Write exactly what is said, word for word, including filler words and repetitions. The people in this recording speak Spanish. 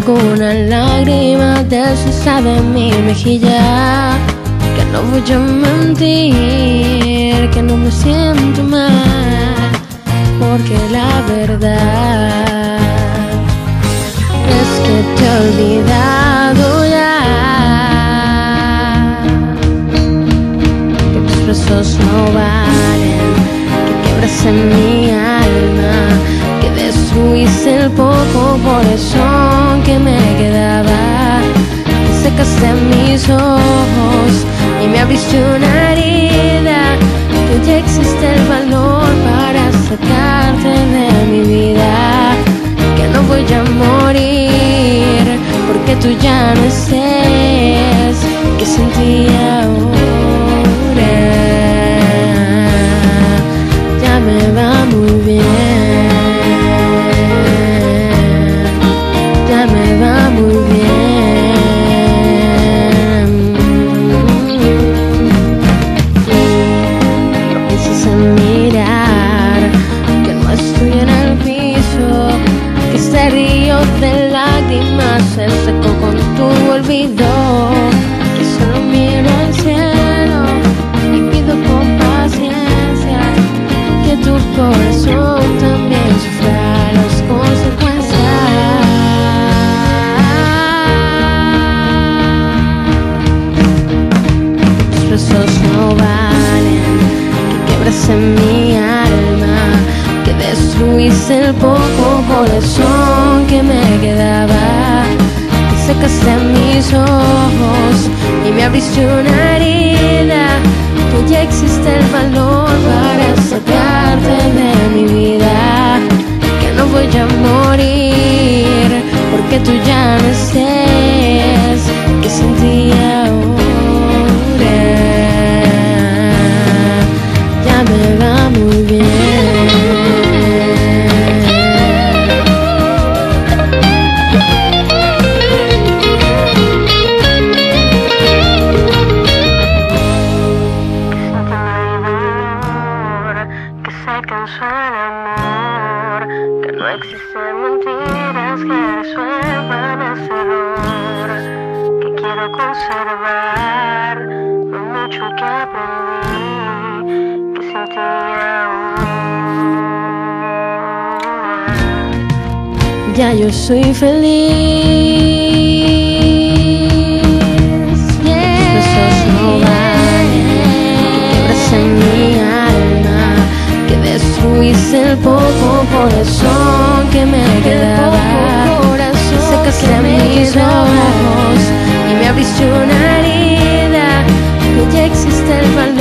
ninguna lágrima deslizada de mi mejilla. Que no voy a mentir, que no me siento mal, porque la verdad es que te he olvidado ya. Que tus besos no valen, que quebras en mi alma, que destruiste el poco corazón que me quedaba, que secaste mis ojos y me abriste una herida. Que ya existe el valor para sacarte de mi vida. Que no voy a morir porque tú ya no estés. Que sin ti ahora ya me va muy bien, ya me va muy bien. No pienses en mirar que no estoy en el piso, que este río de lágrimas se secó con tu olvido. Que solo miro al cielo y pido con paciencia que tu corazón también sufra las consecuencias. Tus besos no valen, que quebras en mi alma, que destruiste el poco corazón que me quedaba, que secaste mis ojos y me abriste una herida. Que ya existe el valor para sacarte de mi vida. Que no voy a morir porque tú ya no estés. Que sin ti ahora ya me va muy bien. Que no existen mentiras que resuelvan ese dolor, que quiero conservar lo mucho que aprendí, que sin ti ahora ya yo soy feliz. Yeah. Tus besos no valen, que quebras en mi alma, que destruiste el poco corazón que me quedaba, que secaste mis ojos y me abriste una herida. Que ya existe el valor